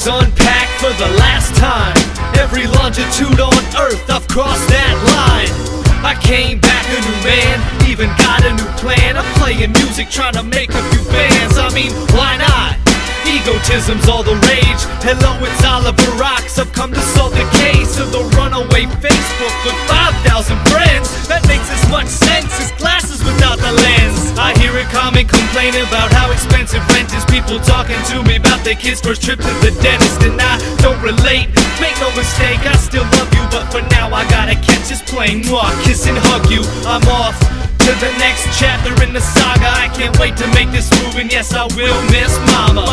bags unpacked for the last time. Every longitude on earth, I've crossed that line. I came back a new man, even got a new plan. I'm playing music, trying to make a few fans. I mean, why not? Egotism's all the rage. Hello, it's Oliver Rocks. I've come to solve the case of the runaway Facebook with 5,000 friends. That makes as much sense as glasses without the lens. I hear a common complaint about how expensive rent is. People talking to me about their kids' first trip to the dentist, and I don't relate. Make no mistake, I still love you, but for now I gotta catch this plane. Mwah, kiss and hug you. I'm off to the next chapter in the saga. I can't wait to make this move, and yes, I will miss mama.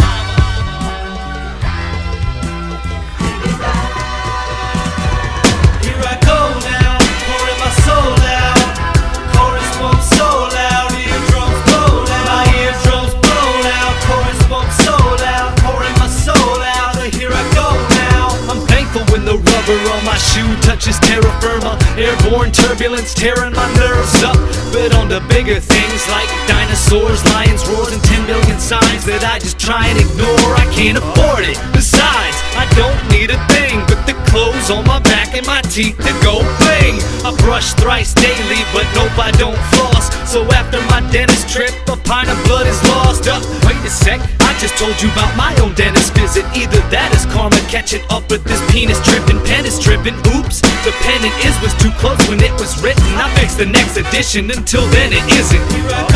Here I go now, pouring my soul out. Chorus bump so loud, eardrums blow loud. My eardrums blow loud, chorus bump so loud, pouring my soul out. Here I go now. I'm thankful when the rubber on my shoe touches terra firma. Airborne turbulence tearing my nerves up. But on to bigger things like dinosaurs, lions, roars, and 10 million signs that I just try and ignore. I can't afford it. Besides, I don't need a thing but the clothes on my back and my teeth to go bling. I brush thrice daily, but nope, I don't floss. So after my dentist trip, a pint of blood is lost. Wait a sec, I just told you about my own dentist visit. Either that is karma catching up with this penis tripping, pen is tripping. Oops, the pen it is was too close when it was written. I fixed the next edition, until then it isn't.